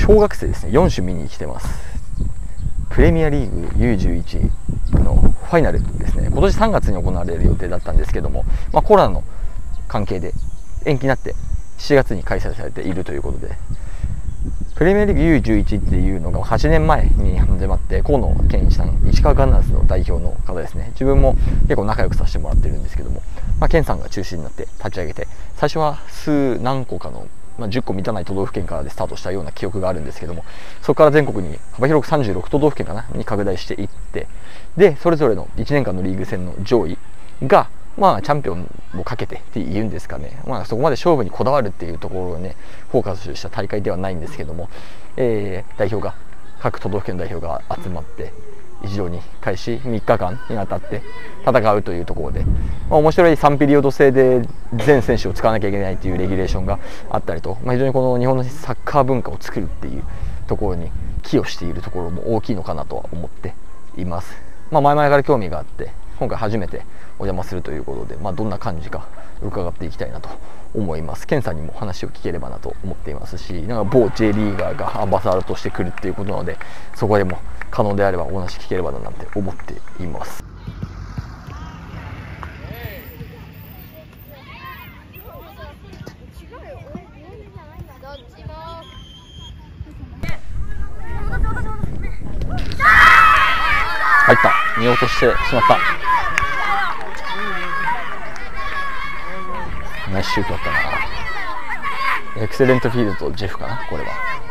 小学生ですね、4種見に来てます。プレミアリーグ U11 のファイナルですね。今年3月に行われる予定だったんですけども、コロナの関係で延期になって7月に開催されているということで、プレミアリーグ U11 っていうのが8年前に始まって、河野健一さん、石川ガンナーズの代表の方ですね。自分も結構仲良くさせてもらってるんですけども、健さんが中心になって立ち上げて、最初は何個かの10個満たない都道府県からでスタートしたような記憶があるんですけども、そこから全国に幅広く36都道府県かなに拡大していって、でそれぞれの1年間のリーグ戦の上位がチャンピオンをかけてっていうんですかね、そこまで勝負にこだわるっていうところをねフォーカスした大会ではないんですけども、代表が各都道府県の代表が集まって一堂に会し3日間にわたって戦うというところで、面白い3ピリオド制で全選手を使わなきゃいけないというレギュレーションがあったりと、非常にこの日本のサッカー文化を作るっていうところに寄与しているところも大きいのかなとは思っています。前々から興味があって今回初めてお邪魔するということで、どんな感じか伺っていきたいなと思います。ケンさんにも話を聞ければなと思っていますし、某 J リーガーがアンバサダーとして来るっていうことなので、そこでも可能であればお話聞ければななんて思っています。入った、見落としてしまった。ナイスシュートだったな。エクセレントフィールドとジェフかな、これは。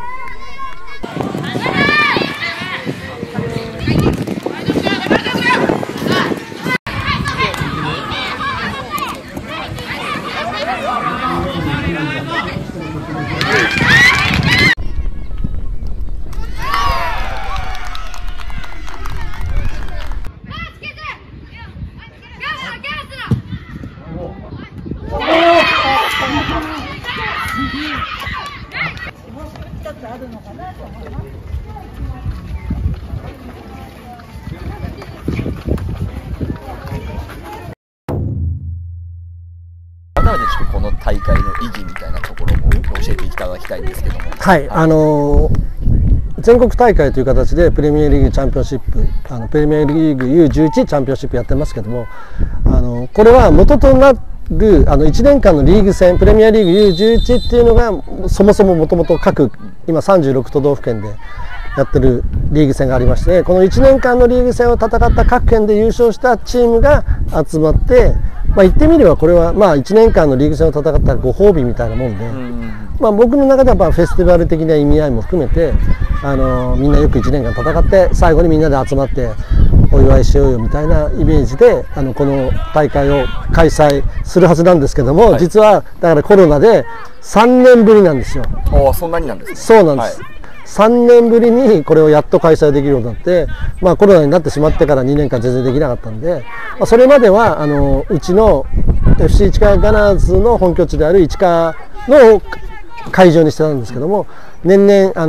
改めてちょっとこの大会の意義みたいなところも教えていただきたいんですけども。 はい、全国大会という形でプレミアリーグチャンピオンシップ、プレミアリーグ U11 チャンピオンシップやってますけども、これは元となる1年間のリーグ戦、プレミアリーグ U11 っていうのがそもそももともと各今36都道府県でやってるリーグ戦がありまして、この1年間のリーグ戦を戦った各県で優勝したチームが集まって、言ってみればこれは1年間のリーグ戦を戦ったご褒美みたいなもんで、僕の中ではフェスティバル的な意味合いも含めて、みんなよく1年間戦って最後にみんなで集まってお祝いしようよみたいなイメージでこの大会を開催するはずなんですけども、実はだからコロナで3年ぶりなんですよ。 そんなになんですね。 そうなんです、3年ぶりにこれをやっと開催できるようになって、コロナになってしまってから2年間全然できなかったんで、それまではうちの FC 市川ガナーズの本拠地である市川の会場にしてたんですけども、年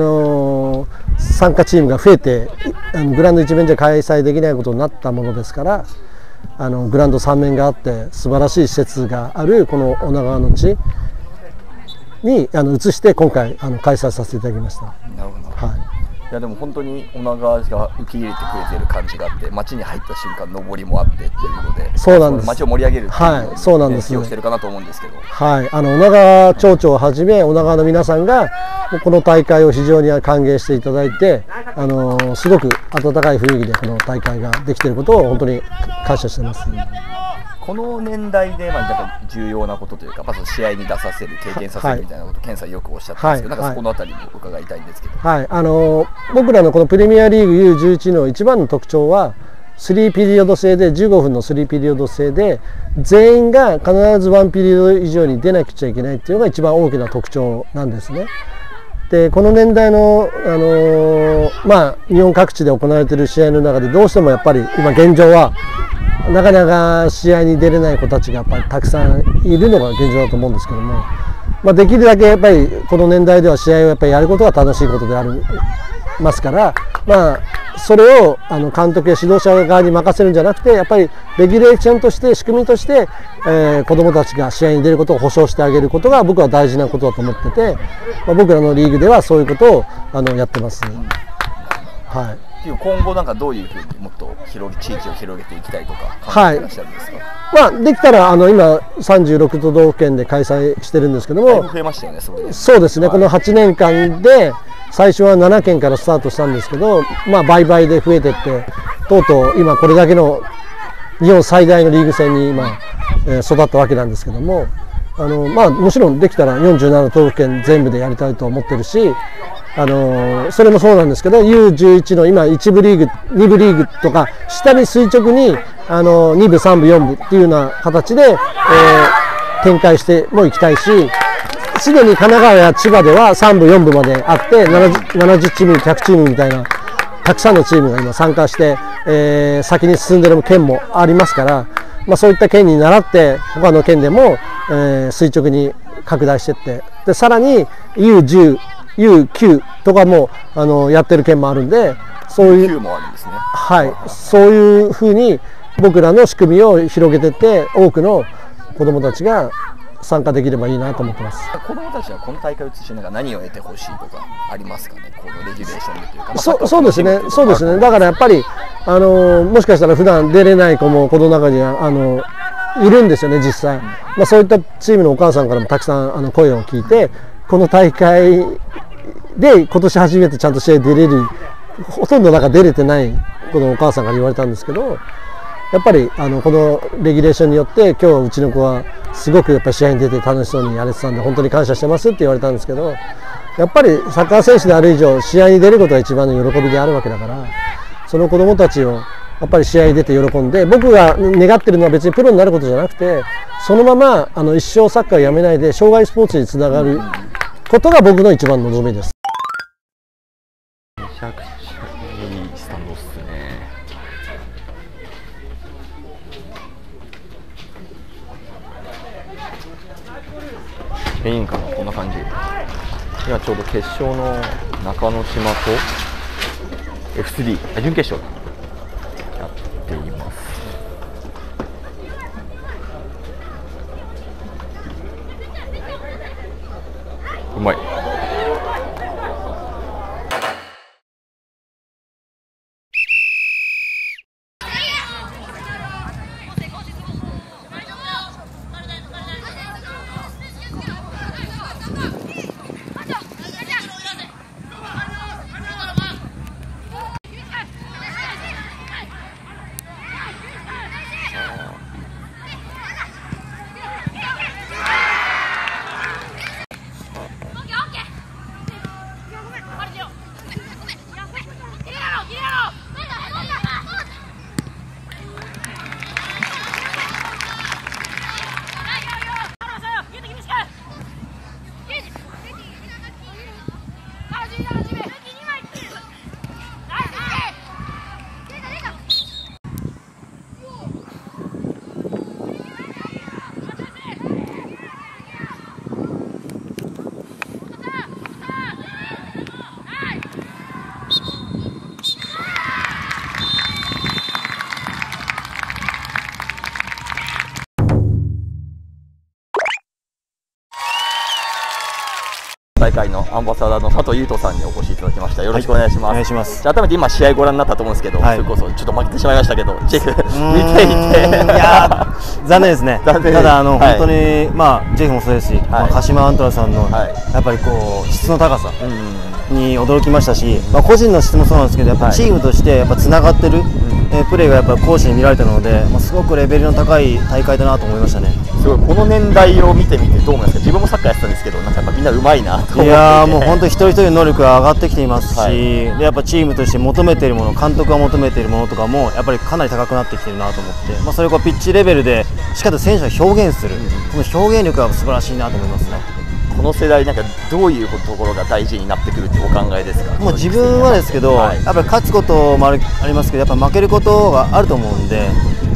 々参加チームが増えてグラウンド一面じゃ開催できないことになったものですから、グラウンド3面があって素晴らしい施設があるこの女川の地に移して今回開催させていただきました。 なるほど。いやでも本当に女川が受け入れてくれている感じがあって、街に入った瞬間上りもあってっていうことで、 そうなんです。 街を盛り上げるっていう、 そうなんです。 気をしてるかなと思うんですけど、 女川町長をはじめ女川の皆さんがこの大会を非常に歓迎していただいて、すごく温かい雰囲気でこの大会ができていることを本当に感謝してます。 この年代で重要なことというか、試合に出させる、経験させるみたいなことを健さんよくおっしゃってますけど、そこのあたりも伺いたいんですけど。 僕らのこのプレミアリーグ U11 の一番の特徴は3ピリオド制で、15分の3ピリオド制で全員が必ず1ピリオド以上に出なくちゃいけないっていうのが一番大きな特徴なんですね。でこの年代の、日本各地で行われている試合の中でどうしてもやっぱり今現状はなかなか試合に出れない子たちがやっぱりたくさんいるのが現状だと思うんですけども、できるだけやっぱりこの年代では試合をやっぱりやることが楽しいことであるますから、それを監督や指導者側に任せるんじゃなくて、やっぱりレギュレーションとして仕組みとして、子どもたちが試合に出ることを保証してあげることが僕は大事なことだと思ってて、僕らのリーグではそういうことをやってます。はい。 今後なんかどういうふうにもっと地域を広げていきたいとか考えてらっしゃるんですか？ できたら今36都道府県で開催してるんですけども、 増えましたよね。 そうですね、この8年間で最初は7県からスタートしたんですけど、倍々で増えていって、とうとう今これだけの日本最大のリーグ戦に今、育ったわけなんですけども、もちろんできたら47都道府県全部でやりたいと思ってるし、それもそうなんですけど、 U11 の今1部リーグ2部リーグとか下に垂直に2部3部4部っていうような形で、展開してもいきたいし、すでに神奈川や千葉では3部4部まであって 70チーム100チームみたいなたくさんのチームが今参加して、先に進んでいる県もありますから、そういった県に倣って他の県でも、垂直に拡大していって、でさらに U10、U9 とかもやってる県もあるんで、そういう、はい、そういうふうに僕らの仕組みを広げていって、多くの子どもたちが参加できればいいなと思ってます。 子どもたちはこの大会を通じて何を得てほしいとかありますかね、このレギュレーションでというか。 そうですね、そうですね。だからやっぱりもしかしたら普段出れない子もこの中にはいるんですよね、実際。そういったチームのお母さんからもたくさん声を聞いて、この大会で今年初めてちゃんと試合出れる、ほとんど出れてないこのお母さんから言われたんですけど、やっぱりこのレギュレーションによって今日はうちの子はすごくやっぱり試合に出て楽しそうにやれてたんで本当に感謝してますって言われたんですけど、やっぱりサッカー選手である以上試合に出ることが一番の喜びであるわけだから、その子どもたちをやっぱり試合に出て喜んで、僕が願ってるのは別にプロになることじゃなくて、そのまま一生サッカーをやめないで障害スポーツにつながることが僕の一番の望みです。 めちゃくちゃいいスタンドっすね。メインかな、こんな感じ。今ちょうど決勝の中之島と F3 準決勝やっています。うまい。大会のアンバサダーの佐藤優斗さんにお越しいただきました。よろしくお願いします。 お願いします。 じゃあ改めて今試合ご覧になったと思うんですけど、それこそちょっと負けてしまいましたけど、チェフ見ていて、 いや残念ですね。ただ本当にジェフもそうですし、鹿島アントラさんのやっぱり質の高さに驚きましたし、個人の質もそうなんですけど、やっぱチームとしてやっぱつながってるプレーがやっぱ攻守に見られたので、すごくレベルの高い大会だなと思いましたね。 すごい、この年代を見てみてどう思いますか？自分もサッカーやってたんですけど、なんかやっぱみんな上手いなと思っていて、 いやもう本当一人一人の能力が上がってきていますし、でやっぱチームとして求めているもの、監督が求めているものとかもやっぱりかなり高くなってきているなと思って、それをピッチレベルでしっかりと選手が表現する、この表現力が素晴らしいなと思いますね。 この世代なんかどういうところが大事になってくるってお考えですか？ もう自分はですけど、やっぱり勝つこともありますけど、やっぱ負けることがあると思うんで、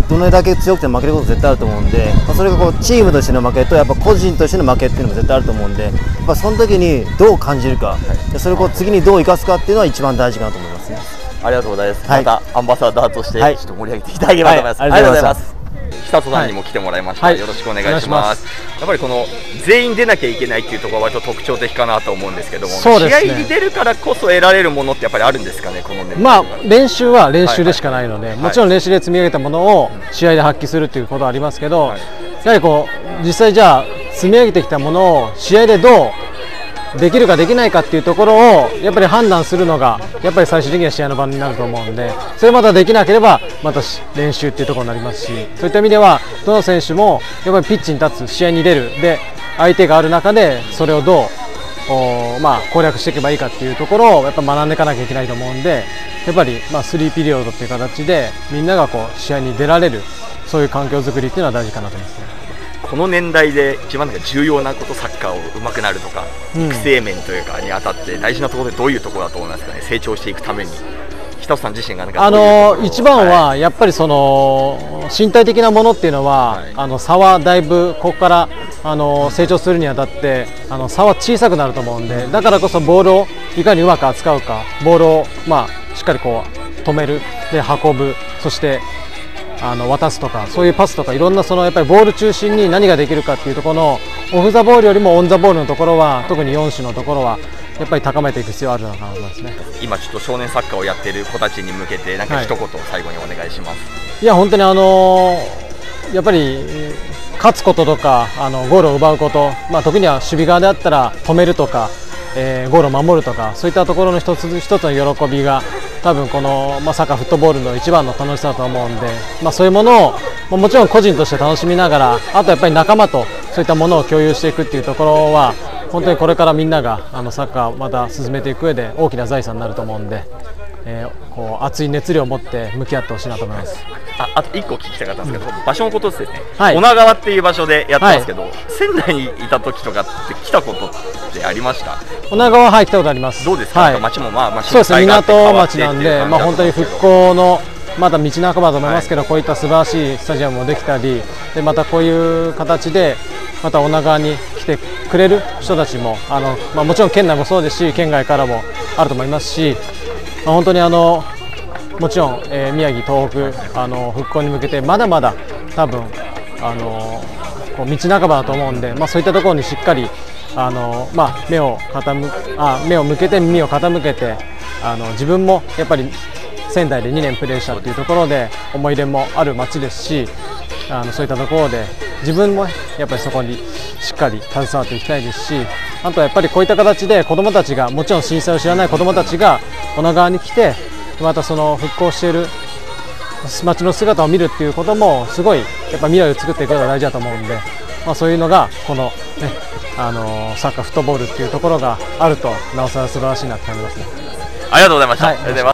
どれだけ強くても負けること絶対あると思うんで、それがこうチームとしての負けとやっぱ個人としての負けっていうのも絶対あると思うんで、やっぱその時にどう感じるか、でそれをこう次にどう生かすかっていうのは一番大事かなと思いますね。 ありがとうございます。 はい、 またアンバサダーとしてちょはいっと盛り上げていただければと思います。 はい、 ありがとうございます。久里さんにも来てもらいました、 はい、 よろしくお願いします。やっぱりこの全員出なきゃいけないっていうところは割と特徴的かなと思うんですけども、 そうですね、 試合に出るからこそ得られるものってやっぱりあるんですかね、この年代。 まあ、練習は練習でしかないので、もちろん練習で積み上げたものを試合で発揮するということはありますけど、やはりこう実際じゃあ積み上げてきたものを試合でどうできるかできないかっていうところをやっぱり判断するのがやっぱり最終的には試合の場になると思うんで、それまたできなければまた練習っていうところになりますし、そういった意味ではどの選手もやっぱりピッチに立つ、試合に出る、で相手がある中でそれをどう攻略していけばいいかっていうところをやっぱ学んでいかなきゃいけないと思うんで、やっぱり3ピリオドっていう形でみんながこう試合に出られる、そういう環境づくりっていうのは大事かなと思いますね。 この年代で一番重要なこと、サッカーを上手くなるとか、育成面というかにあたって大事なところでどういうところだと思いますかね、成長していくために。北尾さん自身が一番はやっぱりその身体的なものっていうのは、差はだいぶここから成長するにあたって差は小さくなると思うんで、だからこそボールをいかにうまく扱うか、ボールをしっかりこう止める、で運ぶ、そして渡すとか、そういうパスとか、いろんなやっぱりボール中心に何ができるかっていうところのオフ・ザ・ボールよりもオン・ザ・ボールのところは、特に4種のところはやっぱり高めていく必要あるのかなと思いますね。 今ちょっと少年サッカーをやっている子たちに向けてなんか一言最後にお願いします。 いや本当にやっぱり勝つこととかゴールを奪うこと、特には守備側であったら止めるとか、ゴールを守るとか、そういったところの一つ一つの喜びが多分この、サッカーフットボールの一番の楽しさだと思うんで、そういうものをもちろん個人として楽しみながら、あとやっぱり仲間とそういったものを共有していくっていうところは本当にこれからみんながサッカーをまた進めていく上で大きな財産になると思うんで、こう熱い熱量を持って向き合ってほしいなと思います。 あと1個聞きたかったんですけど、場所のことですね、 はい、 女川っていう場所でやってますけど、仙台にいた時とかって来たことってありました？ 女川は来たことあります。 どうですか？町もそうですね、港町なんで、本当に復興のまだ道半ばだと思いますけど、こういった素晴らしいスタジアムもできたり、でまたこういう形でまた女川に来てくれる人たちももちろん県内もそうですし、県外からもあると思いますし、本当にもちろん、宮城、東北復興に向けてまだまだ多分こう道半ばだと思うんで、そういったところにしっかり目を向けて耳を傾けて自分もやっぱり仙台で2年プレーしたというところで思い入れもある町ですし、そういったところで自分もやっぱりそこにしっかり携わっていきたいですし、あとはやっぱりこういった形で子どもたちが、もちろん震災を知らない子どもたちが女川に来て、またその復興している町の姿を見るっていうこともすごいやっぱ未来を作っていくことが大事だと思うんで、そういうのがこの、サッカーフットボールっていうところがあるとなおさら素晴らしいなと感じますね。 ありがとうございました。ありがとうございます。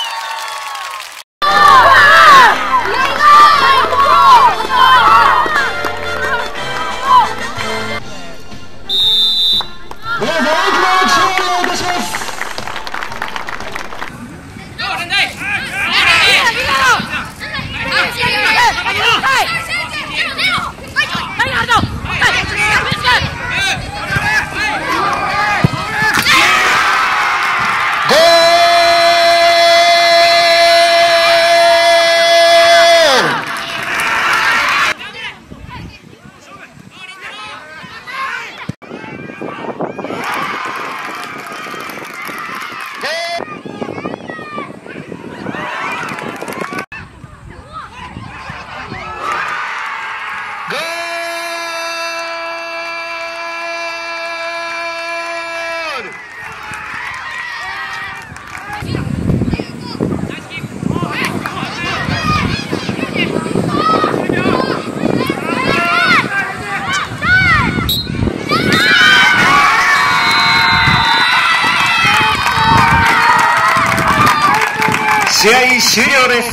試合終了です。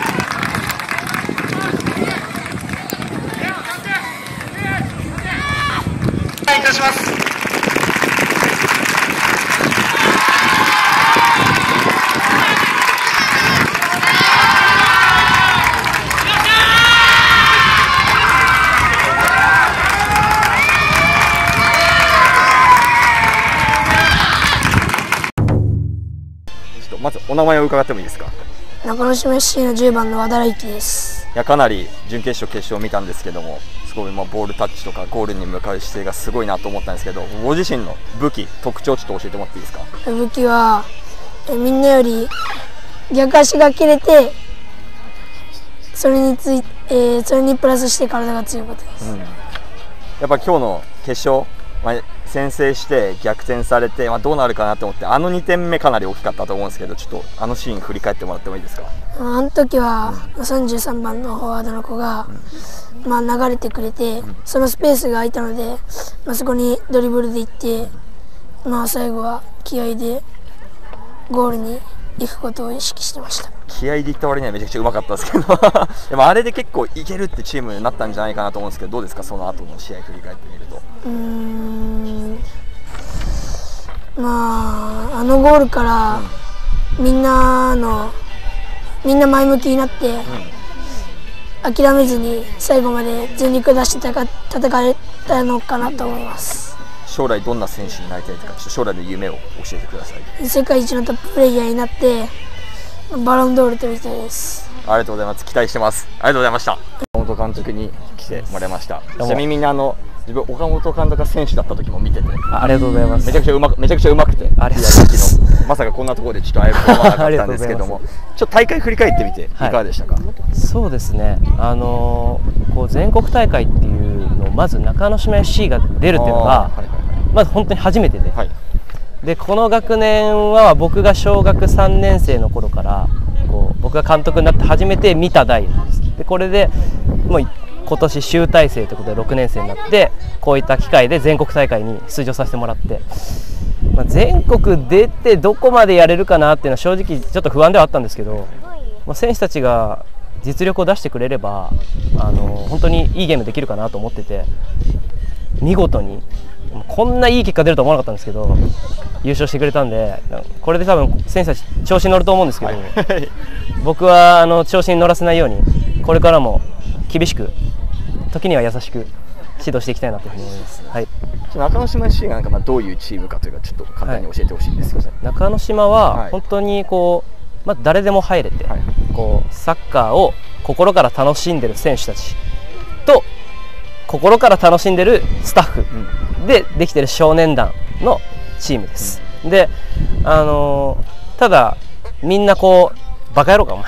お願いいたします。 お名前を伺ってもいいですか？ 中之島 FC の10番の和田大輝です。 いや、かなり準決勝、決勝を見たんですけども、すごいボールタッチとかゴールに向かう姿勢がすごいなと思ったんですけど、ご自身の武器、特徴をちょっと教えてもらっていいですか？ 武器はみんなより逆足が切れて、それにプラスして体が強いことです。 やっぱ今日の決勝、先制して逆転されて、どうなるかなと思って、あの2点目かなり大きかったと思うんですけど、ちょっとあのシーン振り返ってもらってもいいですか？ あの時は33番のフォワードの子が、流れてくれて、そのスペースが空いたので、そこにドリブルで行って、最後は気合いでゴールに行くことを意識してました。 気合いで行った割にはめちゃくちゃうまかったですけどでもあれで結構いけるってチームになったんじゃないかなと思うんですけど、どうですか、その後の試合振り返ってみると。 あのゴールからみんな前向きになって、諦めずに最後まで全力出して戦えたのかなと思います。 将来どんな選手になりたいとか、ちょっと将来の夢を教えてください。 世界一のトッププレイヤーになってバロンドール取りたいです。 ありがとうございます。期待してます。ありがとうございました。岡本監督に来てもらいました。ちなみに自分岡本監督が選手だった時も見てて、 ありがとうございます。 めちゃくちゃうまくて、 ありがとうございます。 まさかこんなところでちょっと会えると思わなかったんですけども、ちょっと大会振り返ってみていかがでしたか？ そうですね。こう全国大会っていうのをまず中之島 FC が出るっていうのがまず本当に初めてで、でこの学年は僕が小学3年生の頃から僕が監督になって初めて見た代なんです。でこれでもう今年集大成ということで6年生になって、こういった機会で全国大会に出場させてもらって、全国出てどこまでやれるかなっていうのは正直ちょっと不安ではあったんですけど、選手たちが実力を出してくれれば本当にいいゲームできるかなと思ってて、見事にこんないい結果出るとは思わなかったんですけど優勝してくれたんで、これで多分選手たち調子に乗ると思うんですけど、僕は調子に乗らせないようにこれからも厳しく時には優しく指導していきたいなというふうに思います。 中之島 FC がどういうチームかというか、ちょっと簡単に教えてほしいんですけど、 中之島は本当に誰でも入れて、サッカーを心から楽しんでる選手たちと心から楽しんでるスタッフでできてる少年団のチームです。で、ただみんなバカ野郎かも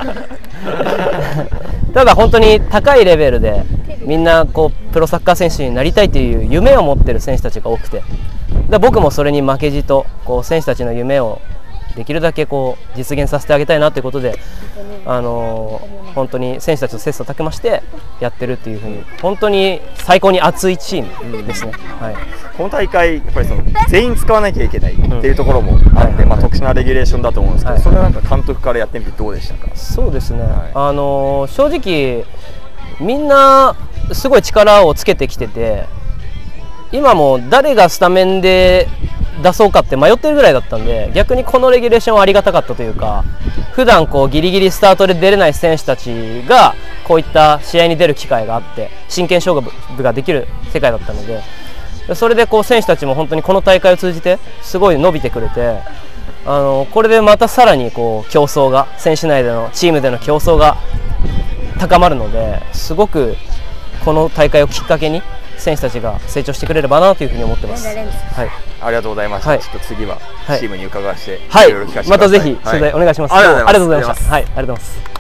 ただ本当に高いレベルでみんなプロサッカー選手になりたいという夢を持ってる選手たちが多くて、で僕もそれに負けじと選手たちの夢をできるだけ実現させてあげたいなということで、本当に選手たちと切磋琢磨してやってるっていうふうに、本当に最高に熱いチームですね。 この大会やっぱり全員使わなきゃいけないっていうところもあって、特殊なレギュレーションだと思うんですけど、それは監督からやってみてどうでしたか？ そうですね、正直みんなすごい力をつけてきてて、今も誰がスタメンで出そうかって迷ってるぐらいだったんで、逆にこのレギュレーションはありがたかったというか、普段ギリギリスタートで出れない選手たちがこういった試合に出る機会があって真剣勝負ができる世界だったので、それで選手たちも本当にこの大会を通じてすごい伸びてくれて、これでまたさらに競争が、選手内でのチームでの競争が高まるので、すごくこの大会をきっかけに選手たちが成長してくれればなというふうに思ってます。 ありがとうございました。ちょっと次はチームに伺わせて、 またぜひ取材お願いします。ありがとうございました。ありがとうございます。